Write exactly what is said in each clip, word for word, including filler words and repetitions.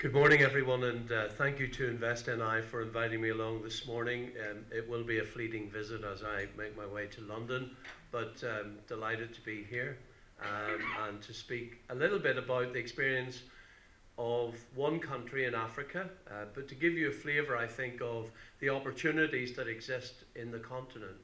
Good morning, everyone, and uh, thank you to InvestNI for inviting me along this morning. Um, it will be a fleeting visit as I make my way to London, but um, delighted to be here um, and to speak a little bit about the experience of one country in Africa, uh, but to give you a flavour, I think, of the opportunities that exist in the continent.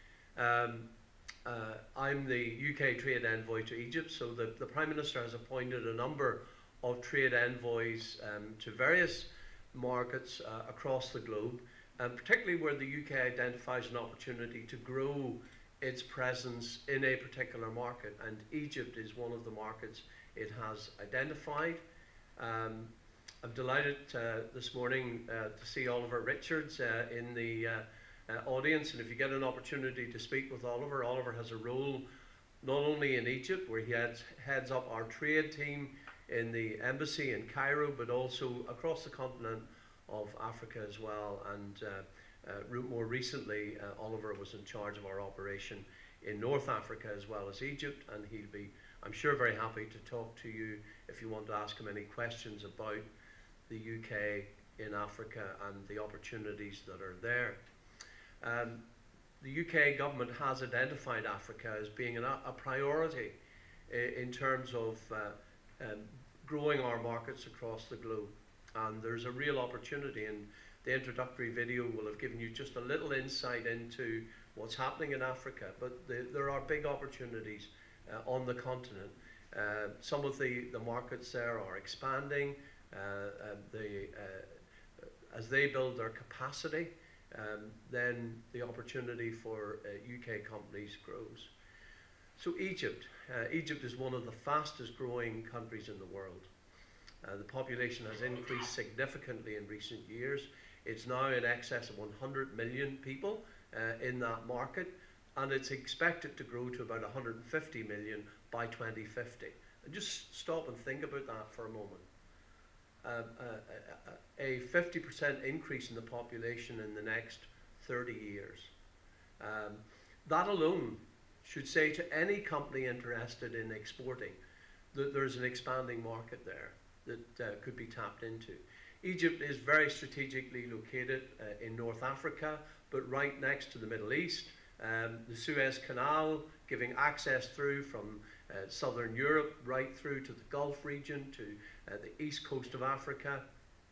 Um, uh, I'm the U K trade envoy to Egypt, so the, the Prime Minister has appointed a number of trade envoys um, to various markets uh, across the globe, and particularly where the U K identifies an opportunity to grow its presence in a particular market, and Egypt is one of the markets it has identified. Um, I'm delighted uh, this morning uh, to see Oliver Richards uh, in the uh, uh, audience, and if you get an opportunity to speak with Oliver, Oliver has a role not only in Egypt, where he heads, heads up our trade team in the embassy in Cairo, but also across the continent of Africa as well. And uh, uh, more recently, uh, Oliver was in charge of our operation in North Africa as well as Egypt, and he'll be, I'm sure, very happy to talk to you if you want to ask him any questions about the U K in Africa and the opportunities that are there. Um, the U K government has identified Africa as being an, a priority in terms of uh, um, growing our markets across the globe, and there's a real opportunity, and the introductory video will have given you just a little insight into what's happening in Africa, but the, there are big opportunities uh, on the continent. Uh, some of the, the markets there are expanding. Uh, uh, they, uh, as they build their capacity, um, then the opportunity for uh, U K companies grows. So Egypt. Uh, Egypt is one of the fastest growing countries in the world. Uh, the population has increased significantly in recent years. It's now in excess of one hundred million people uh, in that market, and it's expected to grow to about one hundred fifty million by twenty fifty. And just stop and think about that for a moment. Uh, uh, a fifty percent increase in the population in the next thirty years. Um, that alone should say to any company interested in exporting that there's an expanding market there that uh, could be tapped into. Egypt is very strategically located uh, in North Africa, but right next to the Middle East. Um, the Suez Canal giving access through from uh, southern Europe right through to the Gulf region, to uh, the east coast of Africa,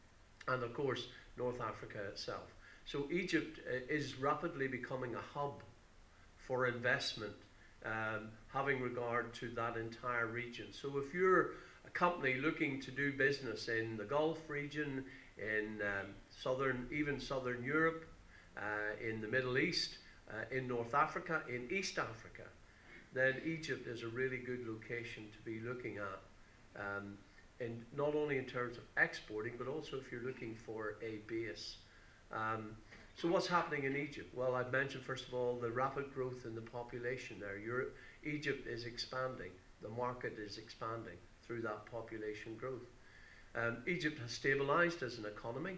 and of course North Africa itself. So Egypt uh, is rapidly becoming a hub for investment, um, having regard to that entire region. So if you're a company looking to do business in the Gulf region, in um, southern, even southern Europe, uh, in the Middle East, uh, in North Africa, in East Africa, then Egypt is a really good location to be looking at, um, in, not only in terms of exporting, but also if you're looking for a base. Um, So what's happening in Egypt? Well, I've mentioned, first of all, the rapid growth in the population there. Europe, Egypt is expanding. The market is expanding through that population growth. Um, Egypt has stabilized as an economy.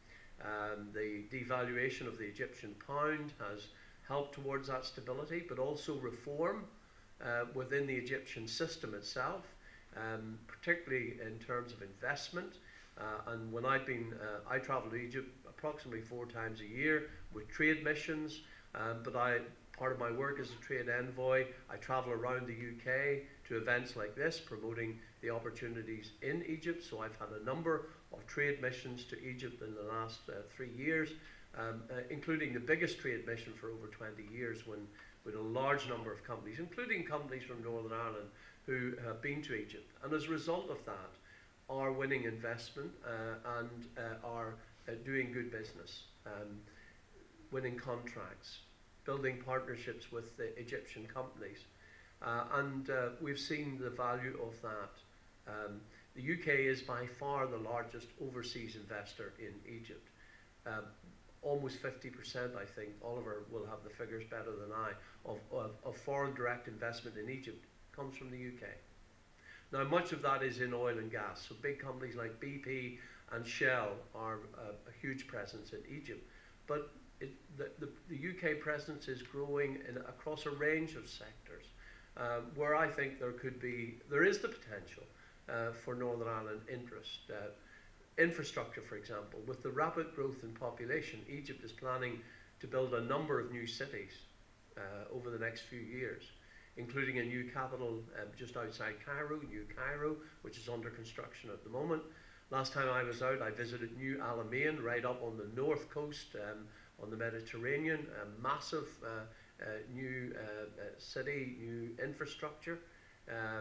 Um, the devaluation of the Egyptian pound has helped towards that stability, but also reform uh, within the Egyptian system itself, um, particularly in terms of investment. Uh, and when I've been, uh, I travel to Egypt approximately four times a year with trade missions, um, but I, part of my work as a trade envoy, I travel around the U K to events like this, promoting the opportunities in Egypt. So I've had a number of trade missions to Egypt in the last uh, three years, um, uh, including the biggest trade mission for over twenty years, when with a large number of companies, including companies from Northern Ireland, who have been to Egypt. And as a result of that, are winning investment uh, and uh, are uh, doing good business, um, winning contracts, building partnerships with the Egyptian companies. Uh, and uh, we've seen the value of that. Um, the U K is by far the largest overseas investor in Egypt. Uh, almost fifty percent, I think, Oliver will have the figures better than I, of, of, of foreign direct investment in Egypt comes from the U K. Now, much of that is in oil and gas, so big companies like B P and Shell are uh, a huge presence in Egypt. But it, the, the, the U K presence is growing in, across a range of sectors, um, where I think there could be, there is the potential uh, for Northern Ireland interest. Uh, Infrastructure, for example, with the rapid growth in population, Egypt is planning to build a number of new cities uh, over the next few years, including a new capital um, just outside Cairo, New Cairo, which is under construction at the moment. Last time I was out, I visited New Alamein, right up on the north coast, um, on the Mediterranean, a massive uh, uh, new uh, uh, city, new infrastructure, um,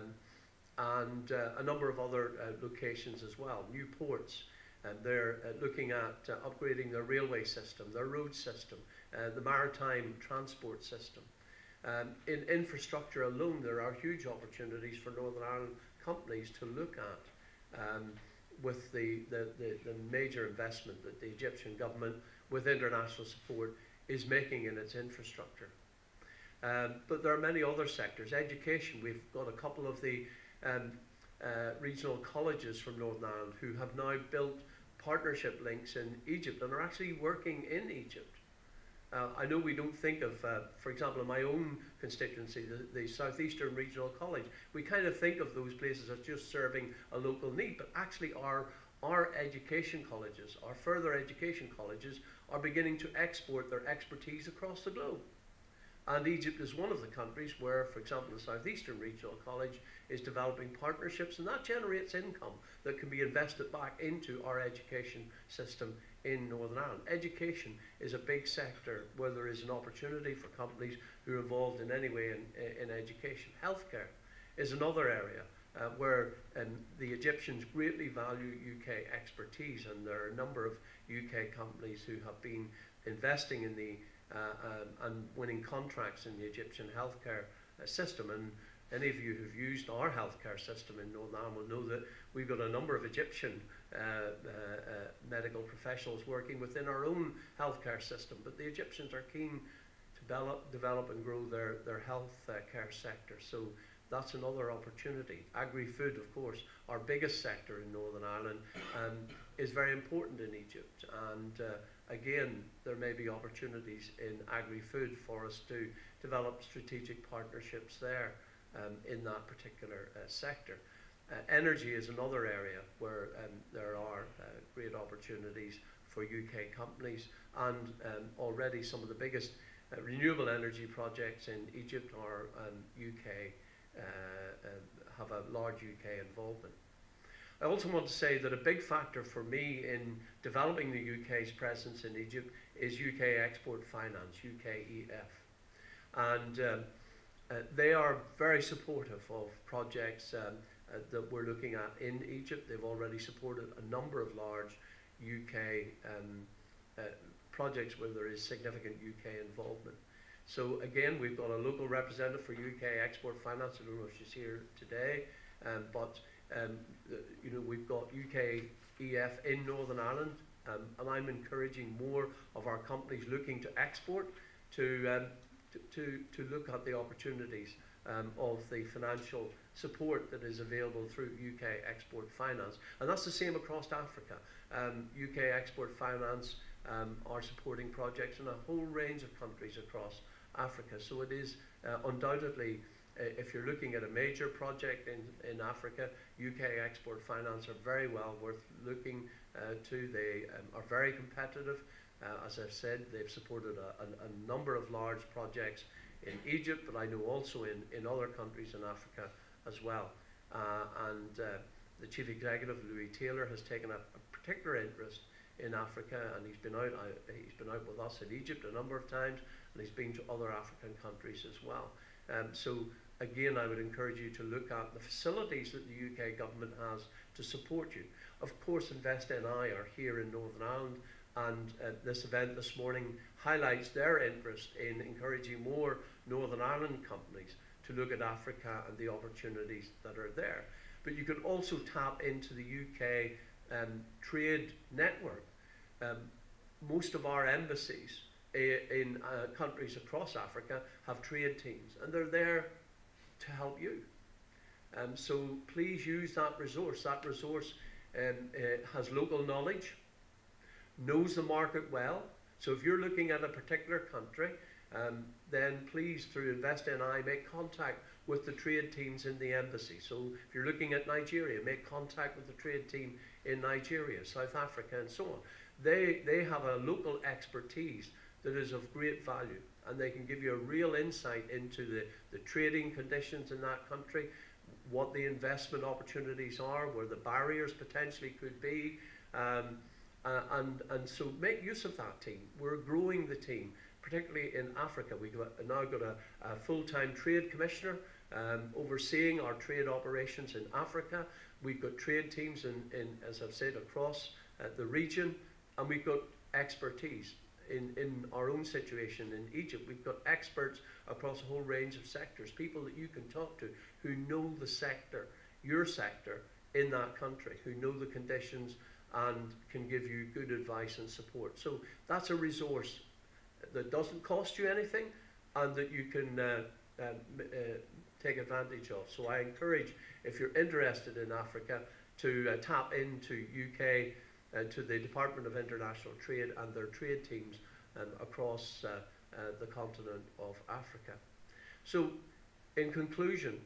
and uh, a number of other uh, locations as well, new ports. And they're uh, looking at uh, upgrading their railway system, their road system, uh, the maritime transport system. Um, in infrastructure alone, there are huge opportunities for Northern Ireland companies to look at um, with the, the, the, the major investment that the Egyptian government, with international support, is making in its infrastructure. Um, but there are many other sectors. Education, we've got a couple of the um, uh, regional colleges from Northern Ireland who have now built partnership links in Egypt and are actually working in Egypt. Uh, I know we don't think of, uh, for example, in my own constituency, the, the Southeastern Regional College, we kind of think of those places as just serving a local need, but actually our, our education colleges, our further education colleges, are beginning to export their expertise across the globe. And Egypt is one of the countries where, for example, the Southeastern Regional College is developing partnerships, and that generates income that can be invested back into our education system in Northern Ireland. Education is a big sector where there is an opportunity for companies who are involved in any way in, in education. Healthcare is another area uh, where um, the Egyptians greatly value U K expertise, and there are a number of U K companies who have been investing in the Uh, um, and winning contracts in the Egyptian healthcare uh, system. And any of you who've used our healthcare system in Northern Ireland will know that we've got a number of Egyptian uh, uh, uh, medical professionals working within our own healthcare system. But the Egyptians are keen to develop, develop and grow their, their health uh, care sector. So that's another opportunity. Agri-food, of course, our biggest sector in Northern Ireland, um, is very important in Egypt. And uh, again, there may be opportunities in agri-food for us to develop strategic partnerships there um, in that particular uh, sector. Uh, energy is another area where um, there are uh, great opportunities for U K companies, and um, already some of the biggest uh, renewable energy projects in Egypt are um, U K, uh, uh, have a large U K involvement. I also want to say that a big factor for me in developing the U K's presence in Egypt is U K Export Finance, U K E F. And um, uh, they are very supportive of projects um, uh, that we're looking at in Egypt. They've already supported a number of large U K um, uh, projects where there is significant U K involvement. So again, we've got a local representative for U K Export Finance. I don't know if she's here today, um, but Um, you know, we've got U K E F in Northern Ireland, um, and I'm encouraging more of our companies looking to export to um, to, to, to look at the opportunities um, of the financial support that is available through U K Export Finance. And that's the same across Africa. Um, U K Export Finance um, are supporting projects in a whole range of countries across Africa. So it is uh, undoubtedly, Uh, if you're looking at a major project in, in Africa, U K Export Finance are very well worth looking uh, to. They um, are very competitive. Uh, as I've said, they've supported a, a, a number of large projects in Egypt, but I know also in, in other countries in Africa as well. Uh, and uh, the Chief Executive, Louis Taylor, has taken a, a particular interest in Africa, and he's been out. Uh, he's been out with us in Egypt a number of times, and he's been to other African countries as well. Um, so again, I would encourage you to look at the facilities that the U K government has to support you. Of course, Invest N I are here in Northern Ireland, and uh, this event this morning highlights their interest in encouraging more Northern Ireland companies to look at Africa and the opportunities that are there. But you could also tap into the U K um, trade network. Um, most of our embassies in uh, countries across Africa have trade teams, and they're there to help you. Um, so please use that resource. That resource um, uh, has local knowledge, knows the market well. So if you're looking at a particular country, um, then please, through Invest N I, make contact with the trade teams in the embassy. So if you're looking at Nigeria, make contact with the trade team in Nigeria, South Africa, and so on. They, they have a local expertise that is of great value, and they can give you a real insight into the, the trading conditions in that country, what the investment opportunities are, where the barriers potentially could be, um, uh, and, and so make use of that team. We're growing the team, particularly in Africa. We've got, now got a, a full-time trade commissioner um, overseeing our trade operations in Africa. We've got trade teams, in, in as I've said, across uh, the region, and we've got expertise. In, in our own situation in Egypt, we've got experts across a whole range of sectors, people that you can talk to who know the sector, your sector, in that country, who know the conditions and can give you good advice and support. So that's a resource that doesn't cost you anything and that you can uh, uh, uh, take advantage of. So I encourage, if you're interested in Africa, to uh, tap into U K, Uh, to the Department of International Trade and their trade teams um, across uh, uh, the continent of Africa. So, in conclusion,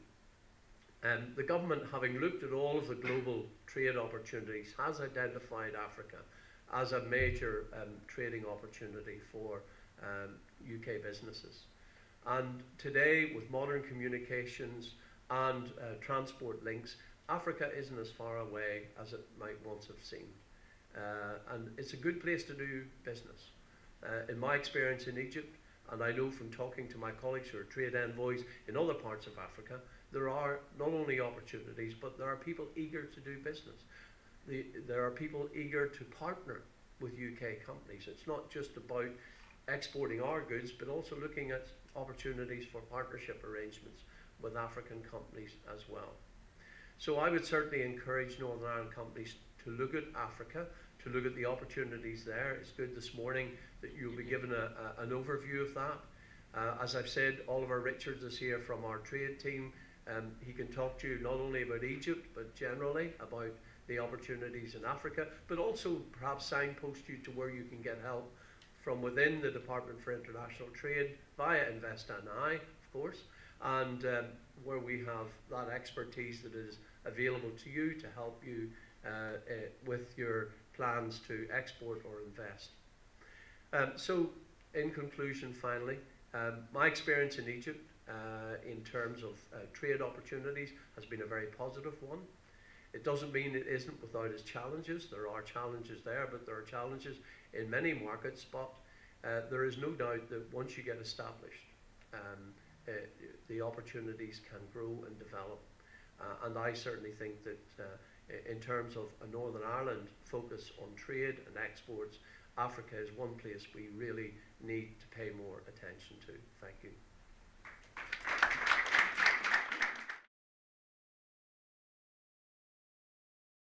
um, the government, having looked at all of the global trade opportunities, has identified Africa as a major um, trading opportunity for um, U K businesses. And today, with modern communications and uh, transport links, Africa isn't as far away as it might once have seemed. Uh, and it's a good place to do business. Uh, in my experience in Egypt, and I know from talking to my colleagues who are trade envoys in other parts of Africa, there are not only opportunities, but there are people eager to do business. The, there are people eager to partner with U K companies. It's not just about exporting our goods, but also looking at opportunities for partnership arrangements with African companies as well. So I would certainly encourage Northern Ireland companies to look at Africa, to look at the opportunities there. It's good this morning that you'll be given a, a, an overview of that. Uh, as I've said, Oliver Richards is here from our trade team. Um, he can talk to you not only about Egypt, but generally about the opportunities in Africa, but also perhaps signpost you to where you can get help from within the Department for International Trade via Invest N I, of course, and um, where we have that expertise that is available to you to help you Uh, uh, with your plans to export or invest. Um, so, in conclusion, finally, um, my experience in Egypt uh, in terms of uh, trade opportunities has been a very positive one. It doesn't mean it isn't without its challenges. There are challenges there, but there are challenges in many markets. But uh, there is no doubt that once you get established, um, uh, the opportunities can grow and develop. Uh, and I certainly think that uh, in terms of a Northern Ireland focus on trade and exports, Africa is one place we really need to pay more attention to. Thank you.